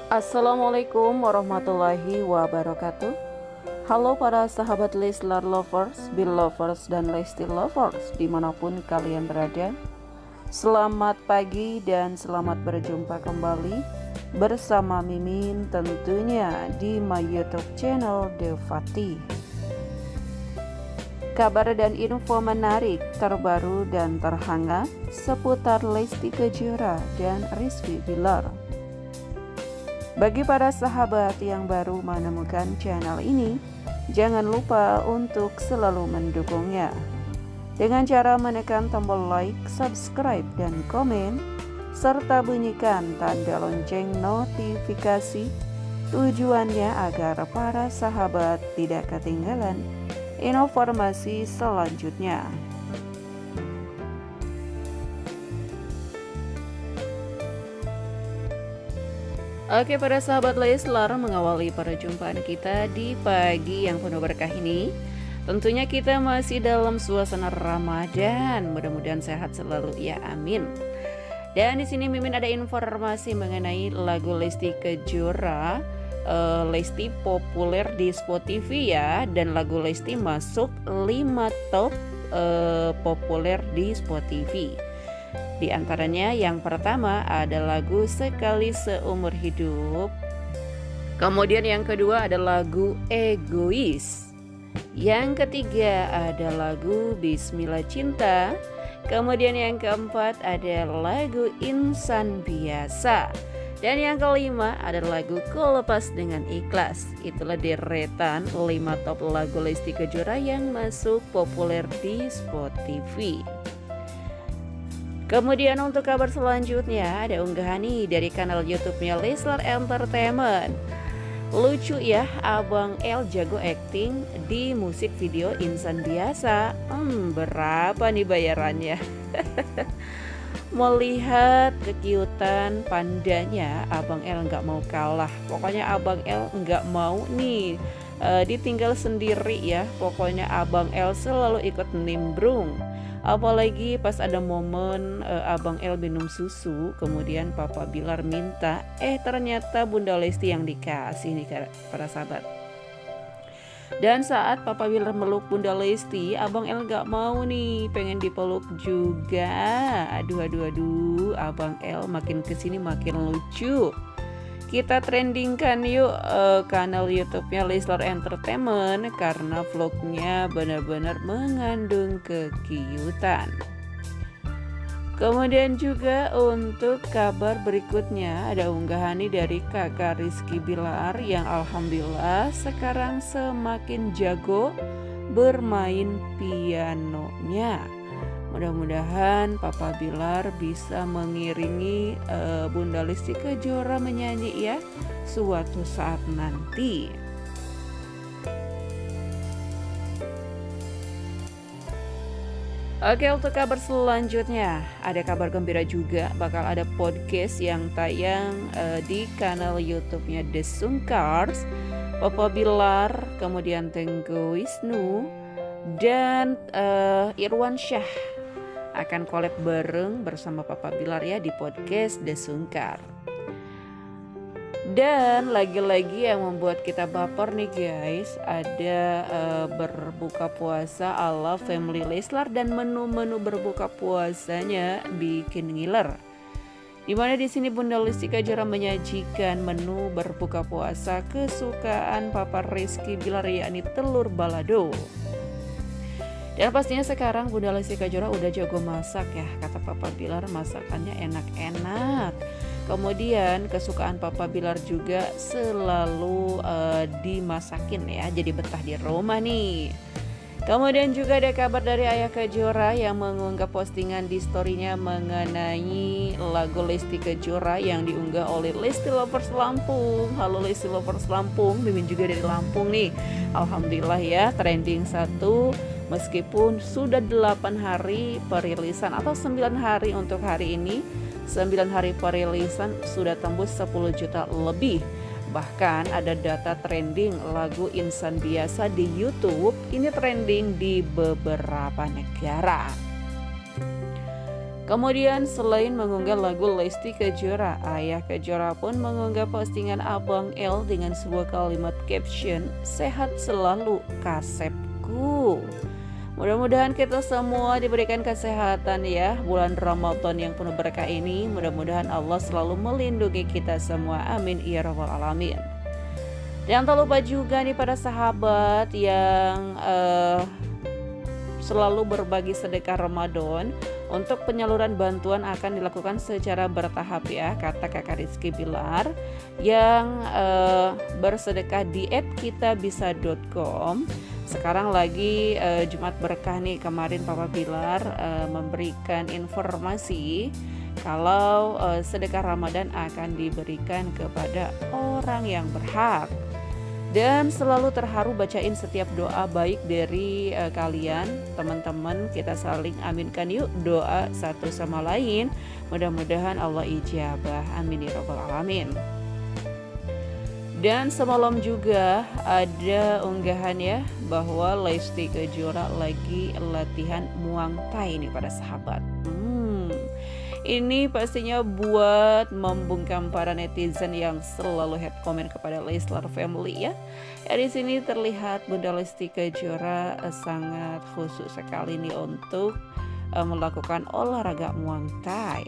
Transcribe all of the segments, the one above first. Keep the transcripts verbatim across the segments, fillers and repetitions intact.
Assalamualaikum warahmatullahi wabarakatuh. Halo para sahabat Leslar Lovers, Bill Lovers, dan Lesti Lovers dimanapun kalian berada. Selamat pagi dan selamat berjumpa kembali bersama Mimin tentunya di my YouTube channel Devati. Kabar dan info menarik, terbaru dan terhangat seputar Lesti Kejora dan Rizky Bilar. Bagi para sahabat yang baru menemukan channel ini, jangan lupa untuk selalu mendukungnya dengan cara menekan tombol like, subscribe, dan komen, serta bunyikan tanda lonceng notifikasi. Tujuannya agar para sahabat tidak ketinggalan informasi selanjutnya. Oke para sahabat Leslar, mengawali perjumpaan kita di pagi yang penuh berkah ini, tentunya kita masih dalam suasana Ramadan. Mudah-mudahan sehat selalu ya, amin. Dan di sini Mimin ada informasi mengenai lagu Lesti Kejora. uh, Lesti populer di Spotify ya, dan lagu Lesti masuk lima top uh, populer di Spotify. Di antaranya yang pertama ada lagu Sekali Seumur Hidup. Kemudian yang kedua ada lagu Egois. Yang ketiga ada lagu Bismillah Cinta. Kemudian yang keempat ada lagu Insan Biasa. Dan yang kelima ada lagu Ku Lepas Dengan Ikhlas. Itulah deretan lima top lagu Lesti Kejora yang masuk populer di Spotify. Kemudian untuk kabar selanjutnya ada unggahan nih dari kanal YouTube-nya Leslar Entertainment. Lucu ya, Abang L jago acting di musik video Insan Biasa. Hmm, berapa nih bayarannya? Melihat kekiutan pandanya, Abang L nggak mau kalah. Pokoknya Abang L nggak mau nih uh, ditinggal sendiri ya. Pokoknya Abang L selalu ikut nimbrung. Apalagi pas ada momen uh, Abang L minum susu, kemudian Papa Bilar minta, eh ternyata Bunda Lesti yang dikasih nih para sahabat. Dan saat Papa Bilar meluk Bunda Lesti, Abang L gak mau nih, pengen dipeluk juga. Aduh aduh aduh, Abang L makin kesini makin lucu. Kita trendingkan yuk uh, kanal YouTube-nya Leslar Entertainment karena vlognya benar-benar mengandung kekiutan. Kemudian juga untuk kabar berikutnya ada unggahan nih dari kakak Rizky Bilar yang alhamdulillah sekarang semakin jago bermain pianonya. Mudah-mudahan Papa Bilar bisa mengiringi uh, Bunda Lesti Kejora menyanyi ya suatu saat nanti. Oke, untuk kabar selanjutnya ada kabar gembira juga, bakal ada podcast yang tayang uh, di kanal YouTube-nya The Sungkars. Papa Bilar, kemudian Tengku Wisnu, dan uh, Irwan Syah akan collab bareng bersama Papa Bilar ya di podcast The Sungkar. Dan lagi-lagi yang membuat kita baper nih guys, ada uh, berbuka puasa ala Family Leslar dan menu-menu berbuka puasanya bikin ngiler. Dimana di sini Bunda Lesti Kejora menyajikan menu berbuka puasa kesukaan Papa Rizky Bilar, yakni telur balado. Dan pastinya sekarang Bunda Lesti Kejora udah jago masak ya. Kata Papa Bilar masakannya enak-enak. Kemudian kesukaan Papa Bilar juga selalu uh, dimasakin ya. Jadi betah di rumah nih. Kemudian juga ada kabar dari Ayah Kejora yang mengunggah postingan di storynya mengenai lagu Lesti Kejora yang diunggah oleh Lesti Lovers Lampung. Halo Lesti Lovers Lampung, Mimin juga dari Lampung nih. Alhamdulillah ya, trending satu. Meskipun sudah delapan hari perilisan atau sembilan hari untuk hari ini, sembilan hari perilisan sudah tembus sepuluh juta lebih. Bahkan ada data trending lagu Insan Biasa di YouTube, ini trending di beberapa negara. Kemudian selain mengunggah lagu Lesti Kejora, Ayah Kejora pun mengunggah postingan Abang L dengan sebuah kalimat caption, "Sehat selalu Kasepku." Mudah-mudahan kita semua diberikan kesehatan ya, bulan Ramadan yang penuh berkah ini. Mudah-mudahan Allah selalu melindungi kita semua, amin ya rabbal alamin. Dan tak lupa juga nih para sahabat yang uh, selalu berbagi sedekah Ramadan. Untuk penyaluran bantuan akan dilakukan secara bertahap ya, kata Kakak Rizky Bilar yang uh, bersedekah di et kitabisa dot com. Sekarang lagi uh, Jumat Berkah nih, kemarin Papa Bilar uh, memberikan informasi kalau uh, sedekah Ramadan akan diberikan kepada orang yang berhak. Dan selalu terharu bacain setiap doa baik dari uh, kalian teman-teman. Kita saling aminkan yuk doa satu sama lain. Mudah-mudahan Allah ijabah, amin ya rabbal alamin. Dan semalam juga ada unggahan ya bahwa Lesti Kejora lagi latihan Muang Thai nih pada sahabat. Hmm, ini pastinya buat membungkam para netizen yang selalu head comment kepada Leslar Family ya. Ya di sini terlihat Bunda Lesti Kejora uh, sangat khusus sekali nih untuk uh, melakukan olahraga Muang Thai.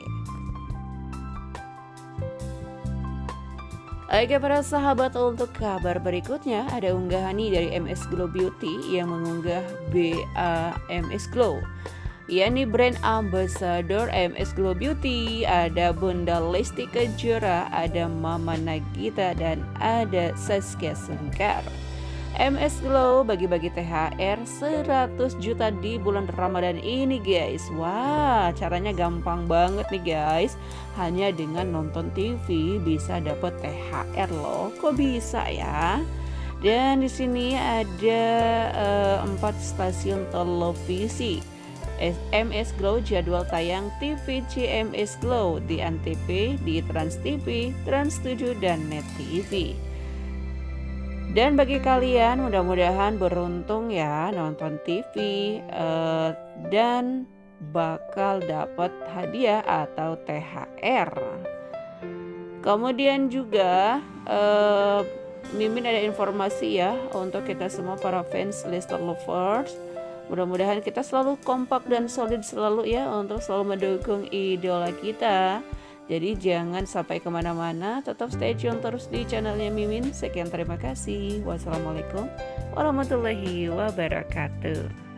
Oke para sahabat, untuk kabar berikutnya ada unggahan nih dari M S Glow Beauty yang mengunggah B A M S Glow, yakni brand ambassador M S Glow Beauty. Ada Bunda Lesti Kejora, ada Mama Nagita, dan ada Saskia Sungkar. M S Glow bagi-bagi T H R seratus juta di bulan Ramadan ini guys. Wah, caranya gampang banget nih guys. Hanya dengan nonton T V bisa dapat T H R loh. Kok bisa ya? Dan di sini ada uh, empat stasiun televisi M S Glow jadwal tayang T V C M S Glow di Antv, di Trans T V, Trans tujuh, dan Net T V. Dan bagi kalian mudah-mudahan beruntung ya nonton T V uh, dan bakal dapat hadiah atau T H R. Kemudian juga uh, Mimin ada informasi ya untuk kita semua para fans Leslar lovers. Mudah-mudahan kita selalu kompak dan solid selalu ya untuk selalu mendukung idola kita. Jadi jangan sampai kemana-mana, tetap stay tune terus di channelnya Mimin. Sekian, terima kasih. Wassalamualaikum warahmatullahi wabarakatuh.